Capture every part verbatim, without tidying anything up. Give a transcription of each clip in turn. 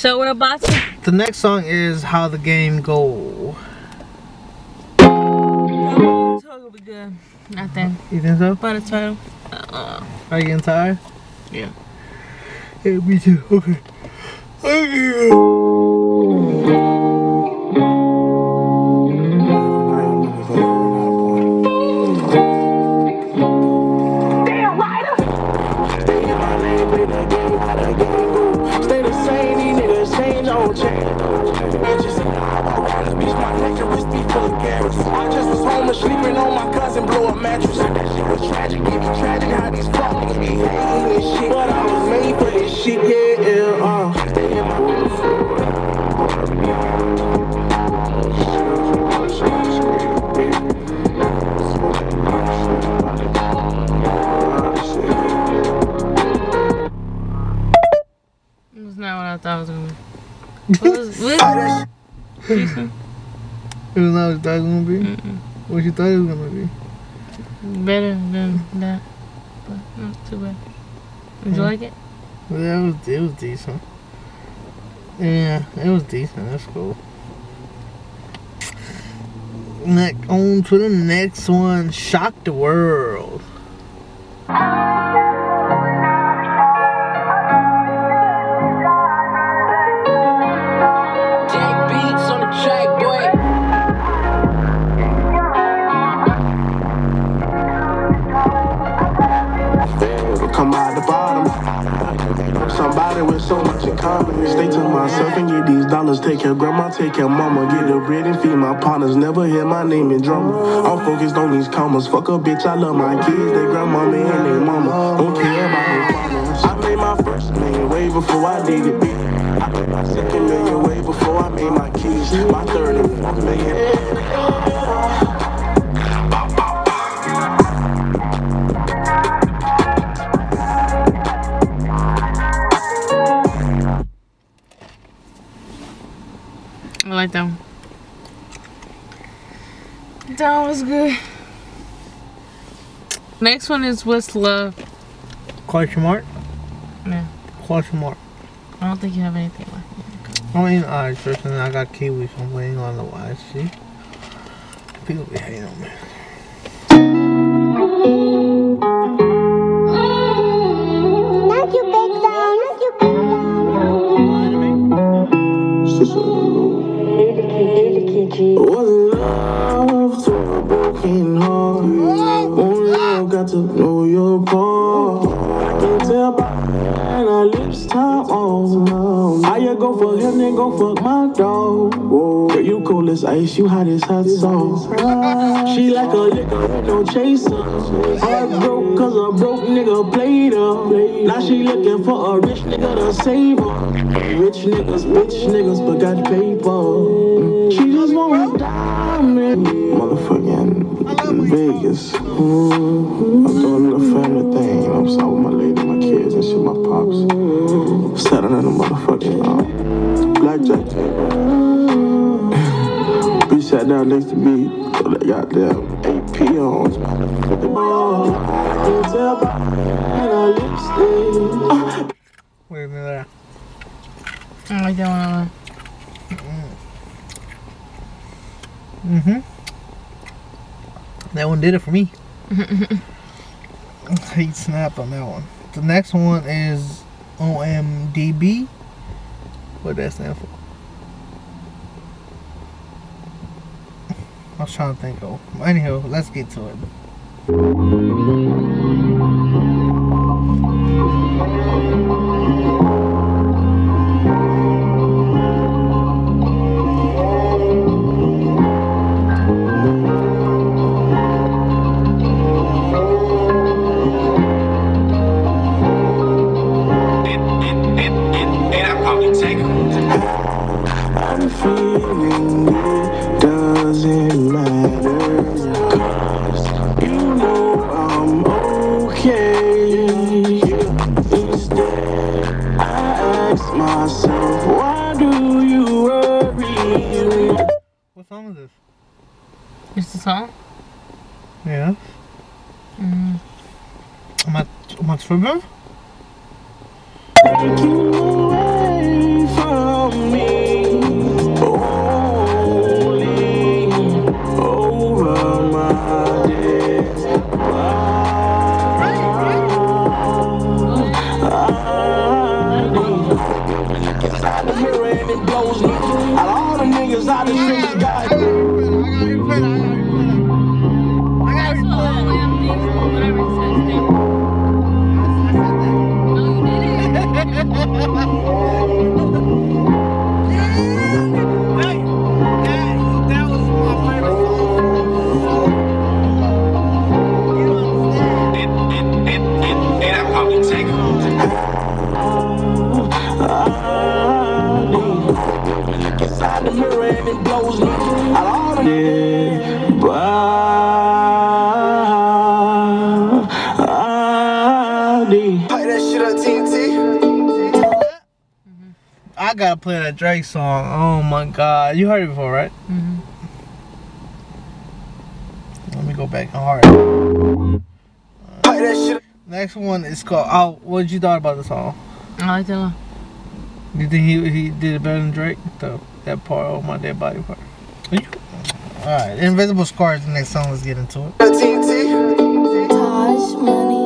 So what about it? The next song is How the Game Go. This song will be good. Nothing. You think so? But it's title. Uh-uh. Are you getting tired? Yeah. Yeah, me too. Okay. Okay. I just was home and sleeping on my cousin blow a mattress. That shit was tragic, it be tragic how these fuck niggas be hating this shit. But I was made for this shit, yeah, yeah, uh. Stay in my That's not what I thought it was gonna be. What was what? Decent. It was not what you thought it was gonna be? Mm-mm. What you thought it was gonna be? Better than that, but not too bad. Did you Mm. like it? Yeah, it was, it was decent. Yeah, it was decent. That's cool. Next, on to the next one. Shock the World. Come out the bottom. Somebody with so much in common. Stay to myself and get these dollars. Take care of grandma, take care of mama. Get the bread and feed my partners. Never hear my name in drama. I'm focused on these commas. Fuck a bitch, I love my kids. They grandmama and they mama. Don't care about no farmers. I made my first million way before I did it big. I made my second million way before I made my kids. My third and fourth million. I like that one. That was good. Next one is What's Love? Question mark? Yeah. Question mark. I don't think you have anything left. I mean, alright, first and I got Kiwi, so I'm waiting on the Y C. People be hating on me. Thank you, Big Zone. Thank you, Big Zone. Was love to a broken heart. Only love got to know your part. I can tell by our lips time on. How you go for him, then go fuck my dog. Whoa. Girl, you cold as ice, you hot as hot sauce. She like a liquor, no chaser. Heart broke cause a broke nigga played her. Now she looking for a rich nigga to save her. Rich niggas, bitch niggas, but got paper. She just want a diamond. Motherfucking Vegas. I'm doing the family thing. You know, I'm sorry with my lady, my kids and shit, my pops. Sitting in the motherfucking um, blackjack table. We sat down next to me. So they got their A P on. I can tell by her lipstick. Wait a minute. I like that one a lot. Mm-hmm. That one did it for me. Hate snap on that one. The next one is O M D B. What does that stand for? I was trying to think of. Anyhow, let's get to it. I'm feeling it doesn't matter, cause you know I'm okay. Instead, I ask myself, why do you worry? What song is this? It's the song? Yeah. Mm. Am I, am I tripping? Take you away from for me. Only over my dead body. The mirror and it blows me. Out of all the niggas I done really got. I gotta replay that. I gotta replay that. I gotta replay that. I gotta replay that. Whatever it says there. I said that. No, you didn't. That, that was my favorite song from Soulfly. You don't understand. Inside the mirror and it blows me. I don't know. Play that shit up, T N T. I gotta play that Drake song. Oh my god. You heard it before, right? Mm-hmm. Let me go back and hard. Play that shit. Next one is called. Oh, what did you thought about the song? I like that one. Do you think he he did it better than Drake? The, that part, oh my dead body part. Alright, Invisible Scar is the next song. Let's get into it. T N T. Tosh money.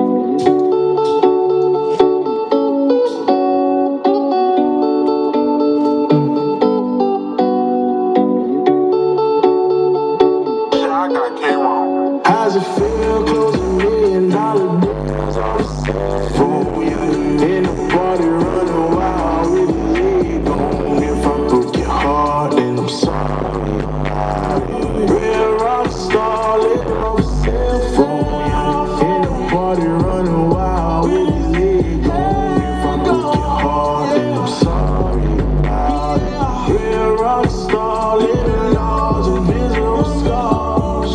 How's it feel closing a million dollar deals on the phone? In the party running wild with the lead on. If I broke your heart, then I'm sorry. Real rock star living on the cell phone. In the party running wild with the lead on. If I broke your heart, then I'm sorry. Real rock star living large, invisible scars.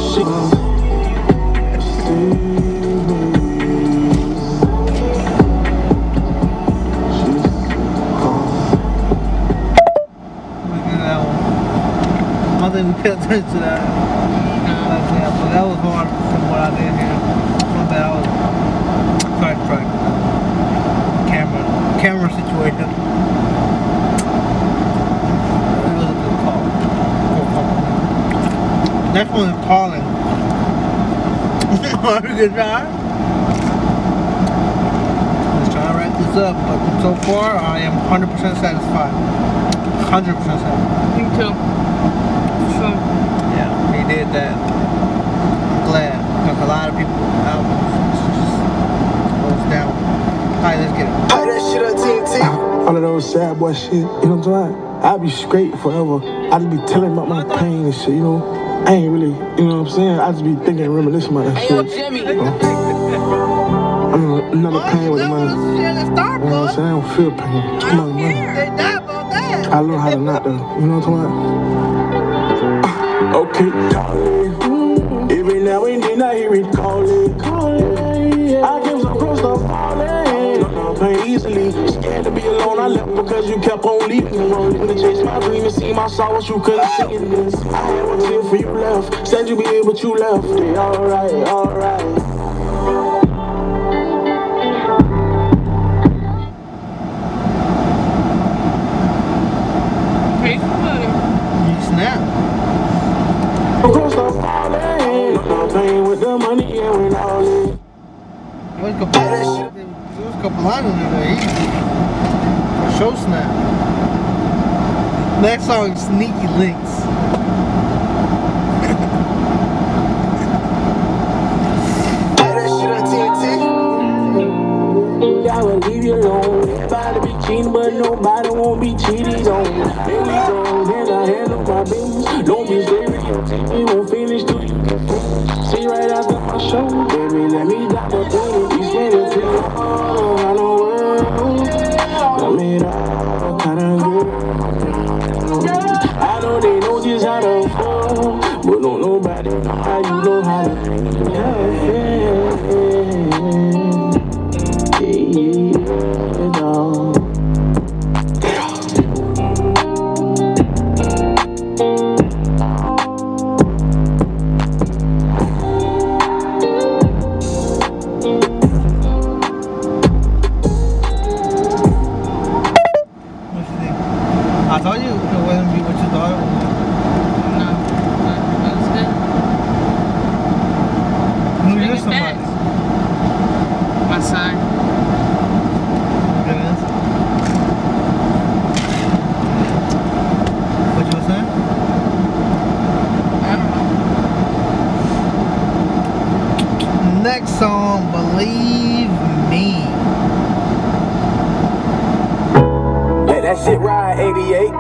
I think we paid attention to that. Like, yeah, but that was hard from what I did here. From that I was trying to try camera camera situation. It was a good call. Good call. Next one is Calling. Good job. Let's try to wrap this up, but so far I am one hundred percent satisfied. one hundred percent satisfied. Me too. Sure. Yeah, he did that. I'm glad, because a lot of people albums just goes down. Alright, let's get it. Play that shit up, T N T. All of those sad boy shit, you know what I'm saying? I'd be straight forever. I'd just be telling about my pain and shit, you know? I ain't really, you know what I'm saying? I just be thinking and reminiscing about that shit. Jimmy. You know? I'm in another pain with the money. You know what I'm saying? I don't feel pain. Too much money. I learned how to not though. You know what I'm talking about? Okay, darling. Every now and then I hear it calling. I give some close to falling. No pain easily. Scared to be alone. I left because you kept on leaving. Wanted to chase my dream and see my sorrows. You couldn't see in this. I had one tear for you left. Said you be here, but you left. Yeah, alright, alright. Snap. Close to falling. No pain with the money and when all in. There was a couple, there was a couple lines in there. Easy. For show snap. Next song is Sneaky Links. I will leave you alone. Everybody be cheating, but nobody won't be cheated on. Here we go, then I handle my business. Don't be serious, we won't finish till you get finished. See right after my show, baby, let me drop a thing. You spend it till all around the world. Let me all kind of good. I know they know just how to fall, but don't nobody know how you know how to yeah, yeah, dog. What you think? wasn't be what you thought it was. No, but it was good. Who Bring is it somebody? back. My son. It is. What you were saying? I don't know. Next song, Believe Me. Let that shit ride, eighty-eight.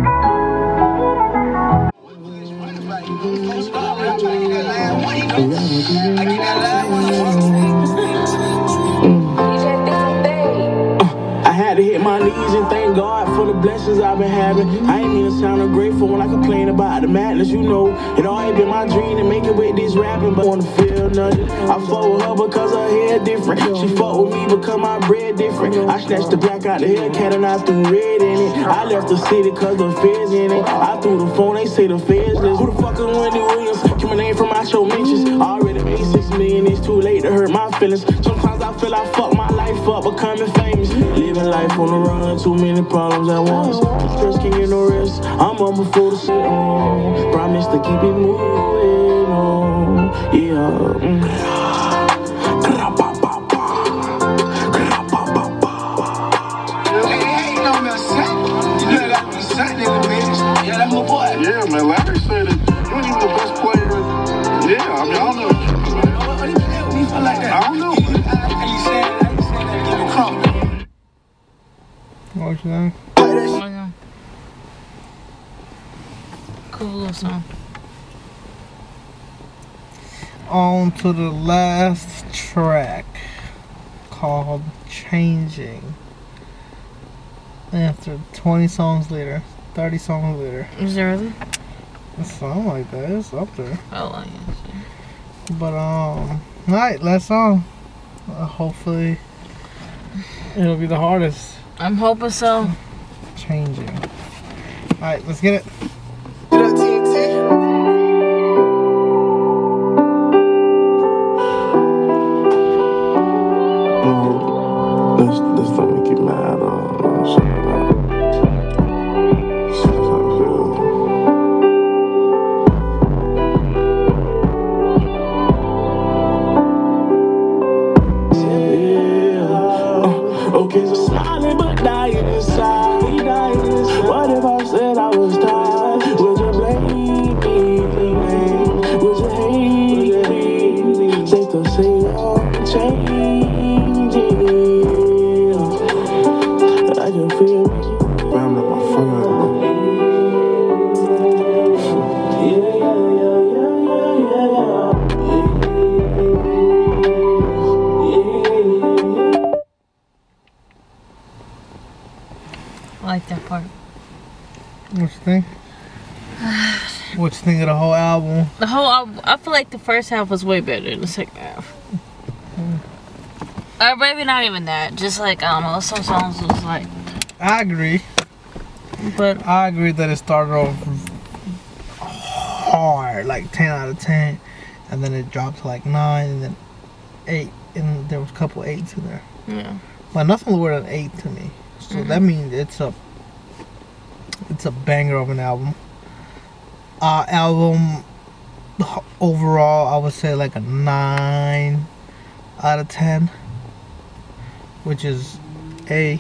I had to hit my knees and thank God for the blessings I've been having. I ain't mean to sound ungrateful when I complain about the madness, you know. It always been my dream to make it with this rapping, but I wanna feel nothing. I fuck with her because her hair different. She fuck with me because my bread different. I snatched the black out the Hellcat and I threw red in it. I left the city cause the feds in it. I threw the phone, they say the feds list. Who the fuck is Wendy Williams? Keep my name from my show mentions. I already made six million, it's too late to hurt my feelings. Sometimes I feel I fuck my life up becoming famous. Living life on the run, too many problems at once. Stress can't get no rest. I'm up before the shit on. Promise to keep it moving on. Yeah. Mm. Yeah, man, Larry said that you ain't even the best player. Yeah, I mean, I don't know. What do you play with me for like that? I don't know. How you say that? How you say that? Give me crumb. What was that? Oh, yeah. Cool little song. On to the last track called Changing. After twenty songs later, thirty songs later. Is there really? It's something like that. It's up there. Oh, I guess. But, um, alright, last song. Uh, hopefully, it'll be the hardest. I'm hoping so. Changing. Alright, let's get it. Let's, let's not make you mad or something like that. That's how I feel. Yeah. Uh, okay, so smiling but dying inside. What if I said I was tired? Would you blame me? Would you hate me? Safe to say I'm changing. I can feel it. I'm not my friend. Yeah, yeah, yeah, yeah, yeah, I like that part. What you think? What you think of the whole album? The whole album, I feel like the first half was way better than the second half. Mm. Or maybe not even that. Just like, I don't know, some songs was like... I agree. But I agree that it started off hard, like ten out of ten, and then it dropped to like nine, and then eight, and there was a couple eights in there. yeah. But nothing lower than eight to me. So Mm-hmm. that means it's a it's a banger of an album. Uh, album overall, I would say like a nine out of ten, which is A.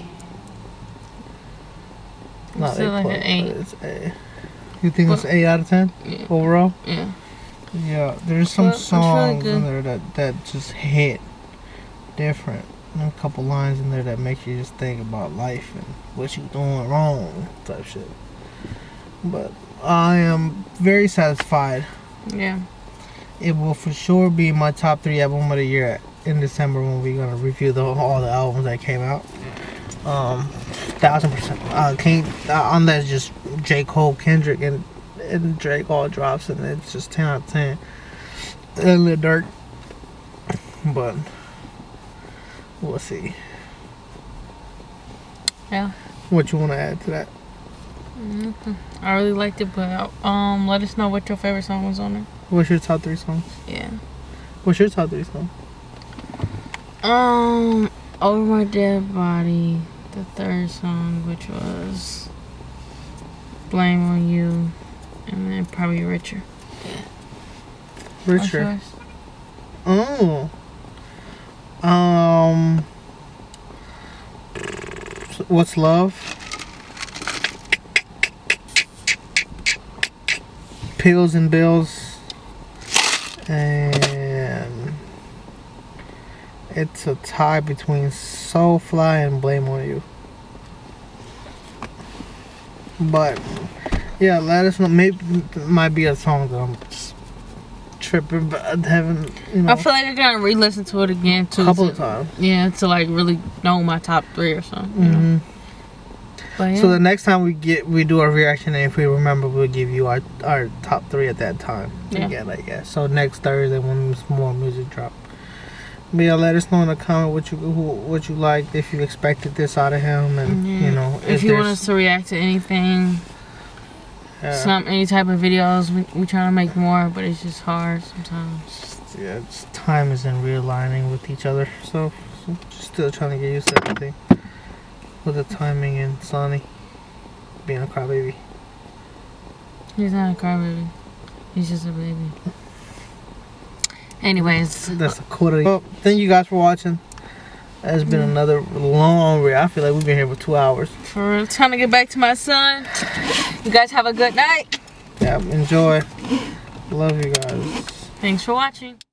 Not Still A like plus, an eight. but it's A. You think it's But- eight out of ten Yeah. overall? Yeah. Yeah, there's some Well, it's really songs good. in there that, that just hit different. And a couple lines in there that make you just think about life and what you doing wrong type shit. But I am very satisfied. Yeah. It will for sure be my top three album of the year in December when we're gonna review the, all the albums that came out. Um, thousand percent. Uh, can't uh, unless just J. Cole, Kendrick, and and Drake all drops, and it's just ten out of ten. And Lil Durk, but we'll see. Yeah. What you want to add to that? Mm-hmm. I really liked it, but um, let us know what your favorite song was on there. What's your top three songs? Yeah. What's your top three songs? Um, Over My Dead Body, the third song, which was Blame on You, and then probably Richer. Richer. Oh. Um. What's Love? Pills and Bills. And it's a tie between Soulfly and Blame on You. But yeah, let us know. Maybe it might be a song that I'm just tripping, but I haven't, you know. I feel like I gotta re-listen to it again too. A couple to, of times. Yeah, to like really know my top three or something. You Mm-hmm. know? But, yeah. So the next time we get we do our reaction, and if we remember, we'll give you our our top three at that time. Yeah. Again, I guess. So next Thursday when more music drop. But yeah, let us know in the comment what you who, what you liked, if you expected this out of him, and Yeah. you know if you want us to react to anything, uh, some any type of videos, we we trying to make more, but it's just hard sometimes. yeah, just time isn't realigning with each other, so, so just still trying to get used to everything with the timing and Sonny being a crybaby. He's not a crybaby. He's just a baby. Anyways, That's a quarter. Well, thank you guys for watching. It's been Mm-hmm. another long read. I feel like we've been here for two hours. for real, trying to get back to my son. You guys have a good night. Yeah, enjoy. Love you guys. Thanks for watching.